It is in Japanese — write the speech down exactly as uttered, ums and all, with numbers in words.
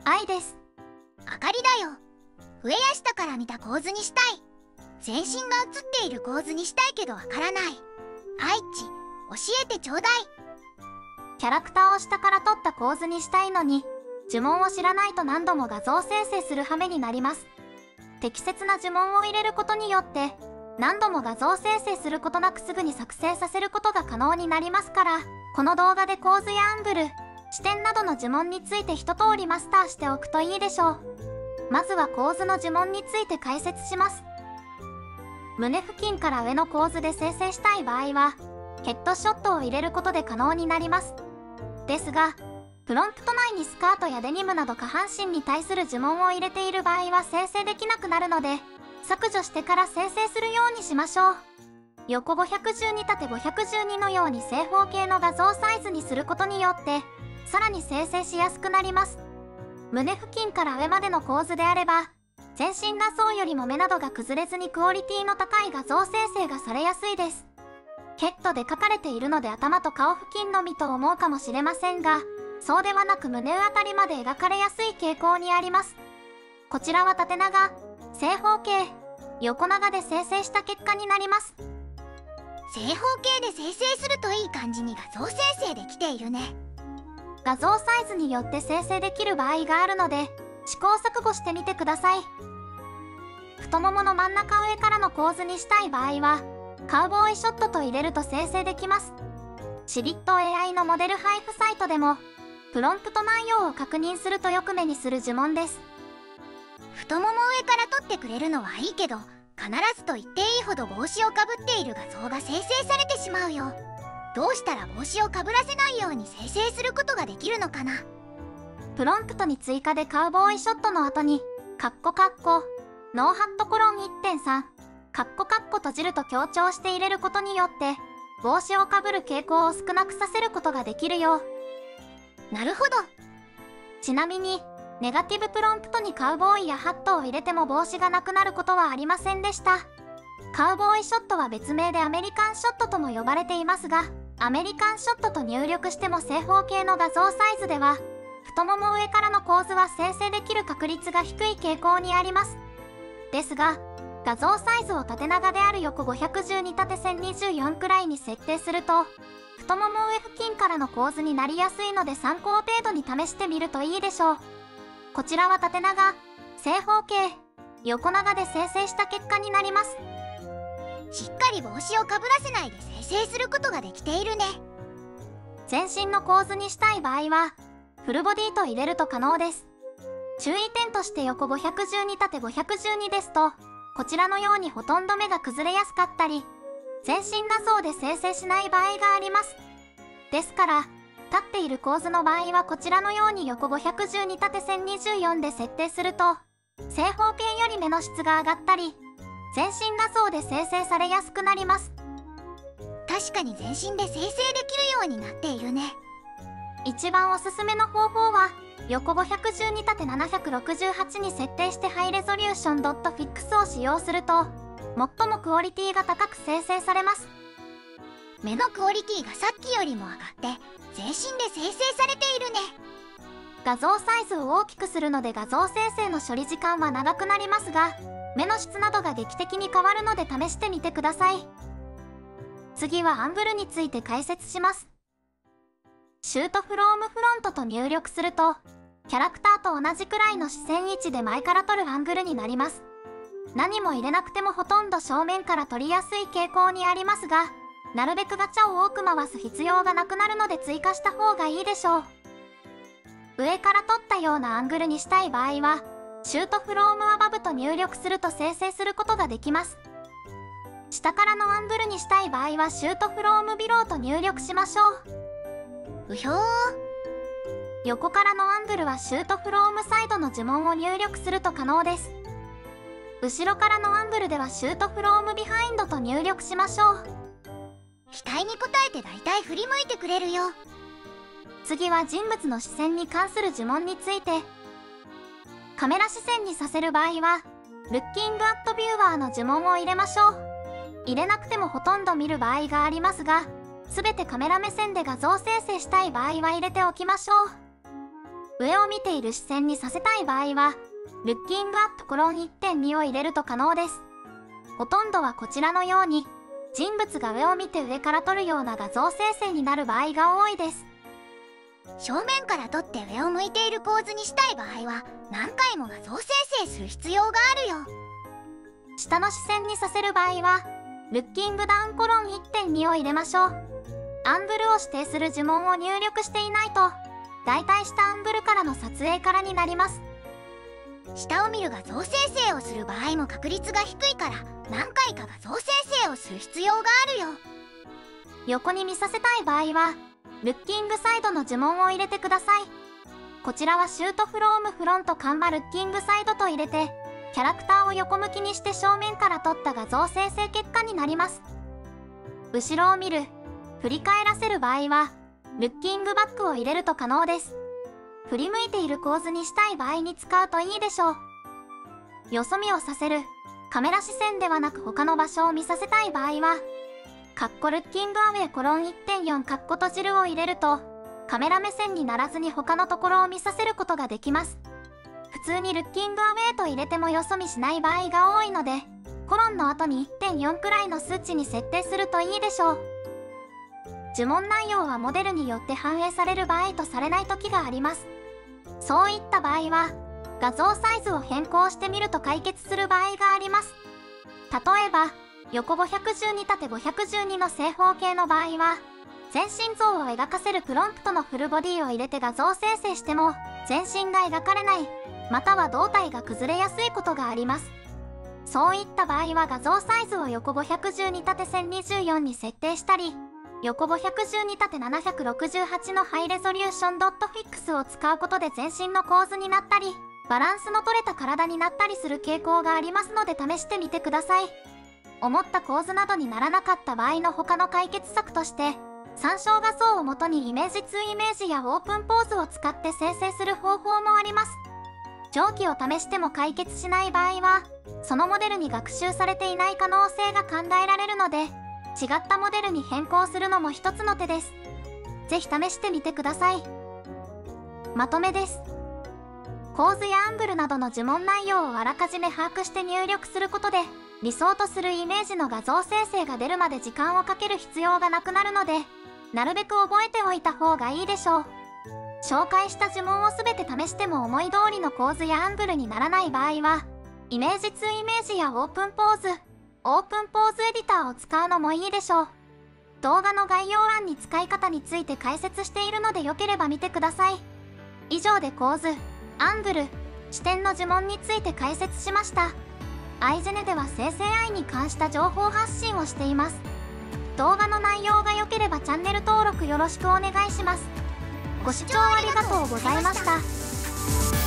愛です。 あかりだよ。上や下から見た構図にしたい。全身が写っている構図にしたいけどわからない。愛知、教えてちょうだい。 キャラクターを下から撮った構図にしたいのに、呪文を知らないと何度も画像生成する羽目になります。適切な呪文を入れることによって、何度も画像生成することなくすぐに作成させることが可能になりますから、この動画で構図やアングル、視点などの呪文について一通りマスターしておくといいでしょう。まずは構図の呪文について解説します。胸付近から上の構図で生成したい場合は、ヘッドショットを入れることで可能になります。ですが、プロンプト内にスカートやデニムなど下半身に対する呪文を入れている場合は生成できなくなるので、削除してから生成するようにしましょう。横ごひゃくじゅうに縦ごひゃくじゅうにのように正方形の画像サイズにすることによって、さらに生成しやすくなります。胸付近から上までの構図であれば、全身画像よりも目などが崩れずにクオリティの高い画像生成がされやすいです。ヘッドで描かれているので頭と顔付近のみと思うかもしれませんが、そうではなく胸あたりまで描かれやすい傾向にあります。こちらは縦長、正方形、横長で生成した結果になります。 正方形で生成するといい感じに画像生成できているね。 画像サイズによって生成できる場合があるので、試行錯誤してみてください。太ももの真ん中上からの構図にしたい場合は、カウボーイショットと入れると生成できます。シビット エーアイ のモデル配布サイトでも、プロンプト内容を確認するとよく目にする呪文です。 太もも上から撮ってくれるのはいいけど、必ずと言っていいほど帽子をかぶっている画像が生成されてしまうよ。どうしたら帽子をかぶらせないように生成することができるのかな。 プロンプトに追加でカウボーイショットの後に、カッコカッコ、ノーハットコロン いってんさん、カッコカッコ閉じると強調して入れることによって、帽子をかぶる傾向を少なくさせることができるよ。 なるほど。 ちなみに、ネガティブプロンプトにカウボーイやハットを入れても帽子がなくなることはありませんでした。カウボーイショットは別名でアメリカンショットとも呼ばれていますが、アメリカンショットと入力しても正方形の画像サイズでは、太もも上からの構図は生成できる確率が低い傾向にあります。ですが、画像サイズを縦長である横ごひゃくじゅうに縦せんにじゅうよんくらいに設定すると、太もも上付近からの構図になりやすいので参考程度に試してみるといいでしょう。こちらは縦長、正方形、横長で生成した結果になります。 しっかり帽子をかぶらせないで生成することができているね。 全身の構図にしたい場合は、フルボディと入れると可能です。注意点として横ごひゃくじゅうに縦ごひゃくじゅうにですと、こちらのようにほとんど目が崩れやすかったり、全身画像で生成しない場合があります。ですから、立っている構図の場合はこちらのように横ごひゃくじゅうに縦せんにじゅうよんで設定すると、正方形より目の質が上がったり、全身画像で生成されやすくなります。 確かに全身で生成できるようになっているね。 一番おすすめの方法は、横ごひゃくじゅうに縦ななひゃくろくじゅうはちに設定してハイレゾリューション .fix を使用すると、最もクオリティが高く生成されます。 目のクオリティがさっきよりも上がって全身で生成されているね。 画像サイズを大きくするので画像生成の処理時間は長くなりますが、目の質などが劇的に変わるので試してみてください。次はアングルについて解説します。シュートフロームフロントと入力すると、キャラクターと同じくらいの視線位置で前から撮るアングルになります。何も入れなくてもほとんど正面から撮りやすい傾向にありますが、なるべくガチャを多く回す必要がなくなるので追加した方がいいでしょう。上から撮ったようなアングルにしたい場合は、シュートフロームアバブと入力すると生成することができます。下からのアングルにしたい場合はシュートフロームビローと入力しましょう。 うひょー。 横からのアングルはシュートフロームサイドの呪文を入力すると可能です。後ろからのアングルではシュートフロームビハインドと入力しましょう。 期待に応えて大体振り向いてくれるよ。 次は人物の視線に関する呪文について。カメラ視線にさせる場合は、ルッキングアットビューワーの呪文を入れましょう。入れなくてもほとんど見る場合がありますが、すべてカメラ目線で画像生成したい場合は入れておきましょう。 上を見ている視線にさせたい場合は、ルッキングアップコロン いってんに を入れると可能です。ほとんどはこちらのように、人物が上を見て上から撮るような画像生成になる場合が多いです。 正面から撮って上を向いている構図にしたい場合は、何回も画像生成する必要があるよ。 下の視線にさせる場合は、ルッキングダウンコロン いってんに を入れましょう。アングルを指定する呪文を入力していないと、だいたい下アングルからの撮影からになります。 下を見る画像生成をする場合も確率が低いから、何回か画像生成をする必要があるよ。 横に見させたい場合は、ルッキングサイドの呪文を入れてください。こちらはシュートフロームフロントカンマルッキングサイドと入れて、キャラクターを横向きにして正面から撮った画像生成結果になります。後ろを見る、振り返らせる場合は、ルッキングバックを入れると可能です。振り向いている構図にしたい場合に使うといいでしょう。よそ見をさせる、カメラ視線ではなく他の場所を見させたい場合は、カッコルッキングアウェイコロン いってんよん カッコ閉じるを入れると、カメラ目線にならずに他のところを見させることができます。普通にルッキングアウェイと入れてもよそ見しない場合が多いので、コロンの後に いってんよん くらいの数値に設定するといいでしょう。呪文内容はモデルによって反映される場合とされない時があります。そういった場合は、画像サイズを変更してみると解決する場合があります。例えば、横ごひゃくじゅうにたてごひゃくじゅうにの正方形の場合は、全身像を描かせるプロンプトのフルボディを入れて画像生成しても、全身が描かれない、または胴体が崩れやすいことがあります。そういった場合は画像サイズを横ごひゃくじゅうにたてせんにじゅうよんに設定したり、横ごひゃくじゅうにたてななひゃくろくじゅうはちのハイレゾリューションドットフィックスを使うことで全身の構図になったり、バランスの取れた体になったりする傾向がありますので試してみてください。思った構図などにならなかった場合の他の解決策として、参照画像をもとにイメージツーイメージやオープンポーズを使って生成する方法もあります。上記を試しても解決しない場合は、そのモデルに学習されていない可能性が考えられるので、違ったモデルに変更するのも一つの手です。ぜひ試してみてください。まとめです。構図やアングルなどの呪文内容をあらかじめ把握して入力することで、理想とするイメージの画像生成が出るまで時間をかける必要がなくなるので、なるべく覚えておいた方がいいでしょう。紹介した呪文をすべて試しても思い通りの構図やアングルにならない場合は、イメージツーイメージやオープンポーズ、オープンポーズエディターを使うのもいいでしょう。動画の概要欄に使い方について解説しているのでよければ見てください。以上で構図、アングル、視点の呪文について解説しました。アイジェネでは生成 アイ に関した情報発信をしています。動画の内容が良ければチャンネル登録よろしくお願いします。ご視聴ありがとうございました。